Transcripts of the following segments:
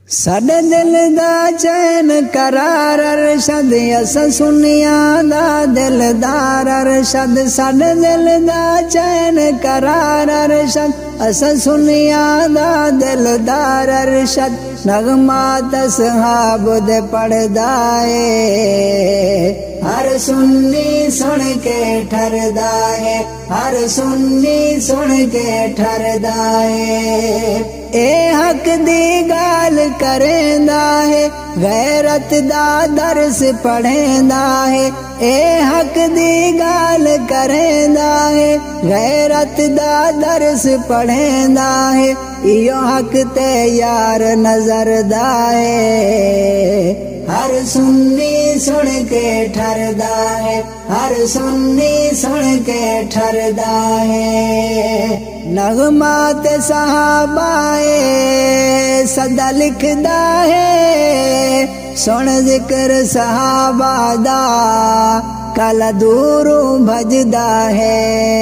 साडे दिल दा चैन करार अरशद अस सुनिया दा दिलदार अरशद। साडे दिल दा चैन करार अरशद अस सुनिया दा दिलदार अरशद। नगमात सहाब दे पढ़दा है हर सुन्नी सुन के ठरदा है, हर सुन्नी सुन के ठरदा है। ए हक दी गाल करेंदा है गैरत दा दर्स पढ़ेंदा है। ए हक दी गाल करेंदा है गैरत दा दर्स पढ़ेंदा है। इयो हक ते यार नजर दा है हर सुन्नी सुन के ठरदा है, हर सुन्नी सुन के ठरदा है। नगमात सहाबाए सदा लिखदा है सुन जिक्र सहाबा दा कल दूरों भजदा है।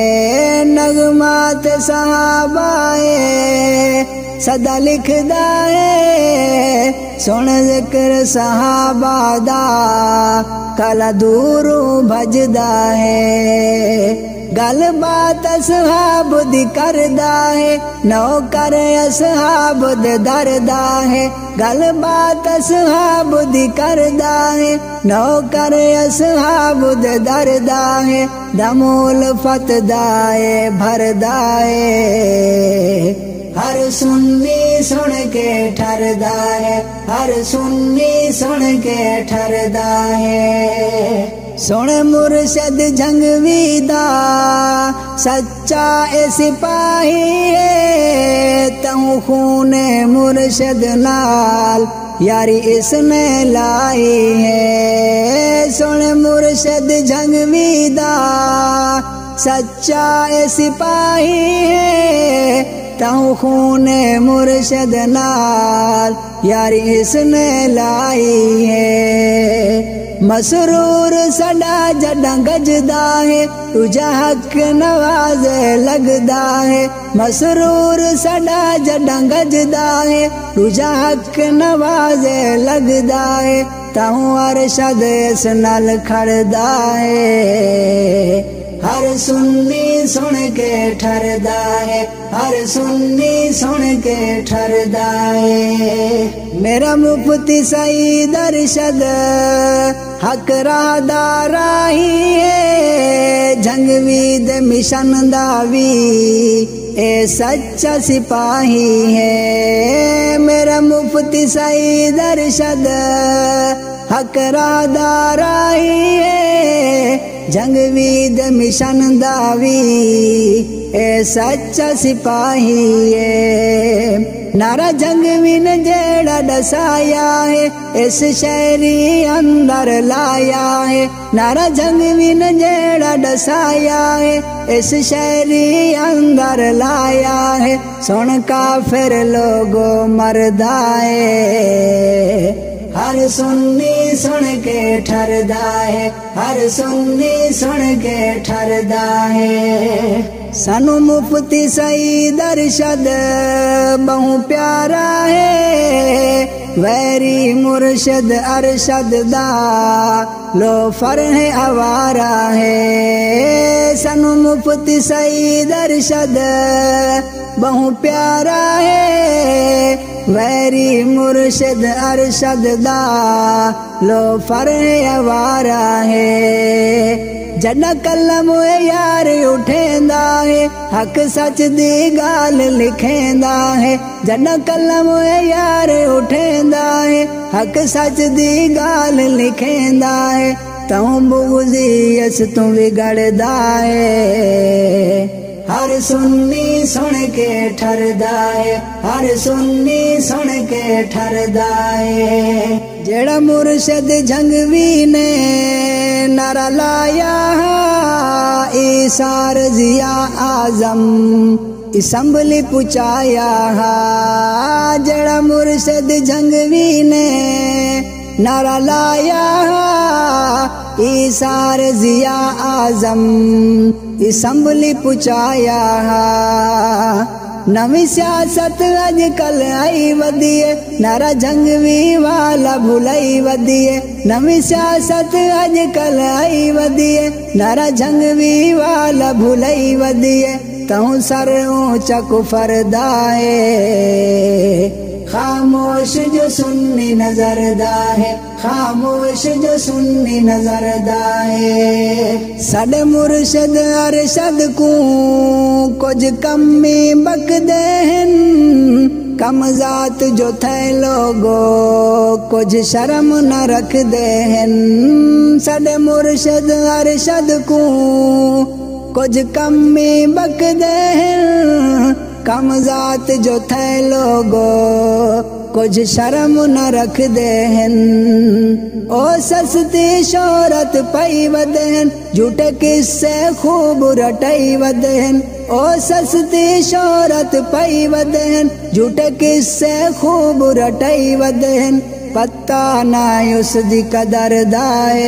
नगमात सहाबाए सदा लिखदा है सुन जिक्र सहाबा दा कल दूरों भजदा है। गल बात असहाब दी करदा है नौकर असहाब दे दरदा है। गल बात असहाब दी करदा है नौकर असहाब दे दरदा है। दमोल फतदाए भरदाए हर सुन्नी सुन के ठरदा है, हर सुन्नी सुन के ठरदा है। सुन मुर्शद जंगवी दा सच्चा ए सिपाही है तू खूने मुर्शद नाल यारी इसने लाई है। सुन मुर्शद जंगवी दा सच्चा ए सिपाही है तू खूने मुर्शद नाल यारी इसने लाई है। मसरूर सदा जड़ा गजदा है तुझा हक नवाज लगदा है। मसरूर सदा जड़ा गजदा है तुझा हक नवाज लगदा है। तू अरशद इस नाल खड़दा है हर सुन्नी सुन के ठरदा है, हर सुन्नी सुन के ठरदा है। मेरा मुफ्ती सईद अरशद हक राहदारा ही है जंगवी दे मिशन दावी ए सच्चा सिपाही है। मेरा मुफ्ती सईद अरशद हक राहदारा ही है जंगवी दे मिशन दावी ए सच्चा सिपाही है। नारा जंगवी ने जेड़ा दसाया है इस शहरी अंदर लाया है। नारा जंगवी ने जेड़ा दसाया है इस शहरी अंदर लाया है। सुन काफिर लोगो मरदा है हर सुन्नी सुन के ठरदा है, हर सुन्नी सुन के ठरदा है। सानू मुफ्ती सईद अरशद बहु प्यारा है वैरी मुर्शद अरशद दा लो फर है आवारा है। सानू मुफ्ती सईद अरशद बहु प्यारा है वैरी मुर्शद अरशद दा लो फर है आवारा है। जड़ा कलम यार उठेंदा है हक सच दी गाल लिखेंदा है। जड़ा कलम यार उठेंदा है हक सच दी गाल लिखेंदा है। तू बुग़्ज़ियस तू बिगड़दा है हर सुन्नी सुन के ठरदा है, हर सुन्नी सुन के ठरदा है। जेड़ा मुर्शद जंगवी ने नारा लाया ईसार जिया आजम असम्बली पुचाया। जेड़ा मुर्शद जंगवी ने नारा लाया ईसार जिया आजम असम्बली पुचाया। नवी सियासत अजकल आई वधिए नारा जंगवी वाला भुलाई वधिए नवी सियासत अजकल आई वधिए नारा जंगवी वाला भुलाई वधिए तहु सर ऊंचा कुफरदाए खामोश जो सुन्नी नजर दाए खामोश जो सुन्नी नजर दाए साडे मुर्शद अरशद को कुछ कमी बक देहन कम जात जो थे लोगो कुछ शर्म न रख देहन साडे मुर्शद अरशद को कुछ कमी बक देहन कम जात जो थे लोगो कुछ शर्म न रख देहन ओ सस्ती शोहरत पई वदहन झूठे किस्से खूब रटई वदहन ओ सस्ती शोहरत पई वदहन झूठे किस्से खूब रटई वदहन पता ना उस दी कदर दाए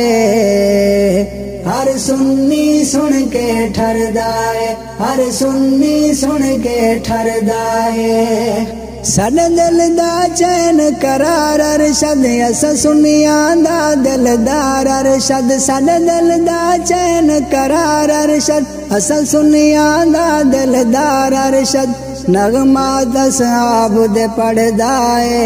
हर सुन्नी सुन के ठरदाए हर सुन्नी सुन के ठरदाए साडे दिल दा चैन करार अरशद अस सुनियां दा दिलदार अरशद साडे दिल दा चैन करार अरशद अस सुनियां दा दिलदार अरशद नगमा दसाब दे पढ़दाए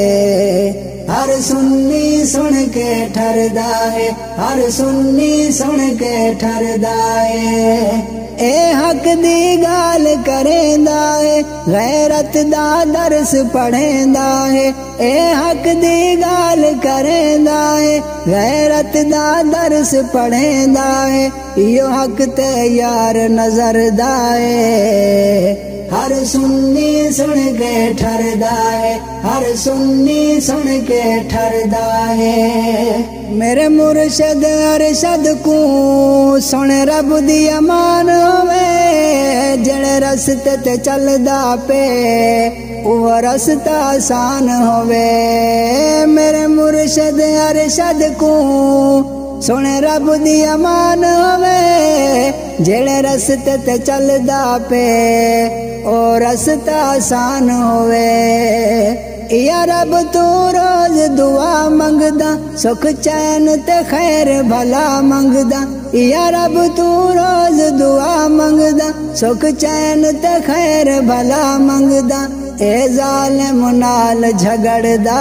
हर सुन्नी सुन के ठरदाए हर सुन्नी सुन के ठरदाए ए हक दी गाल करेंदा है गैरत दा दर्स पढ़ेंदा है ए हक दी गाल करेंदा है गैरत दा दर्स पढ़ेंदा है यो हक ते यार नजर दाए हर सुन्नी सुन के ठरदाए हर सुन्नी सुन के ठरदाए मेरे मुर्शद अरशद को सुन रब दी अमान होवे जड़े रस्ते ते चलदा पे वो रस्ता आसान होवे मेरे मुर्शद अरशद को सुन रब दी अमान होवे जेड़े रस्ते ते चलदा पे ओ रस्ता आसान होवे या रब तू रोज दुआ मंगदा सुख चैन ते खैर भला मंगदा या रब तू रोज दुआ मंगदा सुख चैन ते खैर भला मंगदा ए जालिम नाल झगड़दा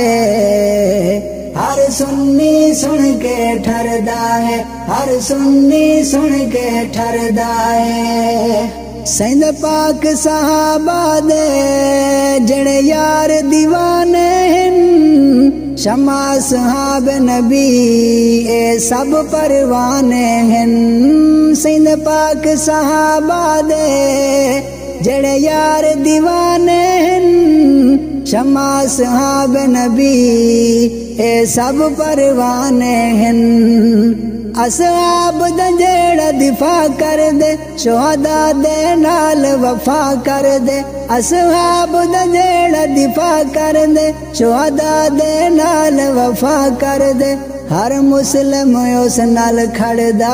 है हर सुन्नी सुन के ठरदा है हर सुन्नी सुन के ठरदा है सैंद पाक सहाबा दे जड़े यार दीवाने हैं शमा सहाब नबी ए सब परवाने हैं सैंद पाक सहाबा दे जड़े यार दीवाने हैं शमा सहाब नबी ए सब परवाने हैं असहाब दा जेड़ा दिफा कर दे शोहदा दे नाल वफा कर दे असहाब दा जेड़ा दिफा कर दे शोहदा दे नाल वफा कर दे हर मुस्लिम उस नाल खड़दा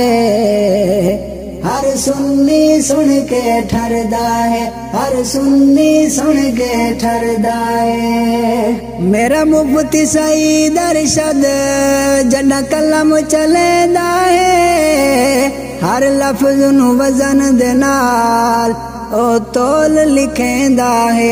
है हर सुन्नी सुन के ठरदा है हर सुन्नी सुन के ठरदा है मेरा मुफ्ती सईद अरशद जना कलम चलेंदा है हर लफ्ज नू वजन दे नाल ओ तोल लिखेंदा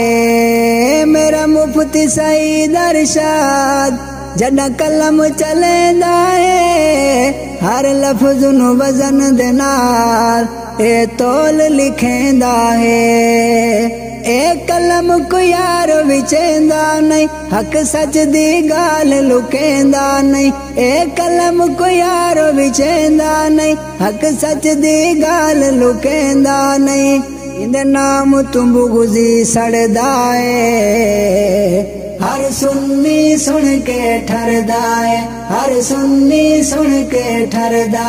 है मेरा मुफ्ती सईद अरशद जना कलम चलेंदा है हर लफ्ज नू वजन दे नाल ए तोल लिखेंदा है ए कलम को यार विचेंदा नहीं हक सच दी गाल लुकेंदा नहीं ए कलम को यार विचेंदा नहीं हक सच दी गाल लुकेंदा नहीं इंदे नाम तुम गुजी सड़दा है हर सुन्नी सुन के ठरदा है हर सुन्नी सुन के ठरदा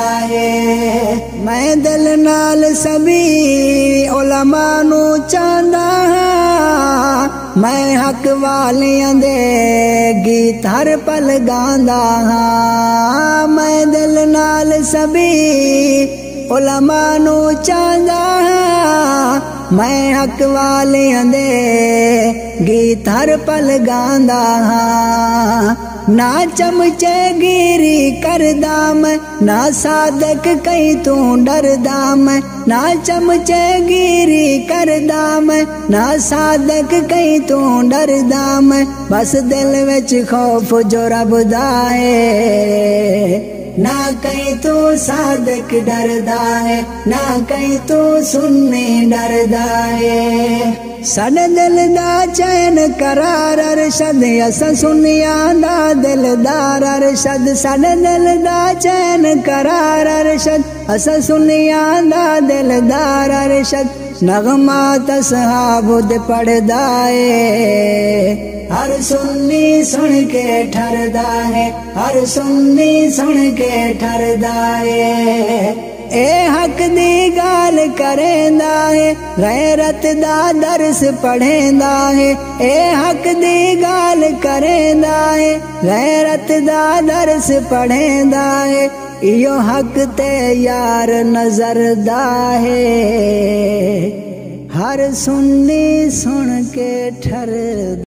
है मैं दिल नाल सभी उलमा नू चांदा हां मैं हक वालियां दे गीत हर पल गांदा हां मैं दिल नाल सभी उलमा नू चांदा हां मैं हक वालियां दे गीत हर पल गांदा हां। ना चमचेगिरी करदा मैं, ना सादक कहीं तू डरदा मैं। ना चमचेगिरी करदा मैं, ना सादक कहीं तू डरदा मैं। बस दिल विच खौफ जो रब दा है, ना कहीं तू सादक डरदा है, ना कहीं तू सुन्नी डरदा है। साडे दिल दा चैन करार अरशद, असां सुनियां दा दिलदार अरशद। साडे दिल दा चैन करार अरशद, असां सुनियां दा दिलदार अरशद। नगमात असहाब दे पढ़दा है, हर सुन्नी सुन के ठरदा है, हर सुन्नी सुन के ठरदा है। ए हक दी गाल करेंदा है, गैरत दा दर्स पढ़ेंदा है। ए हक दी गाल करेंदा है, गैरत दा दर्स पढ़ेंदा है। इयो हक ते यार नजर दा है, हर सुन्नी सुन के ठर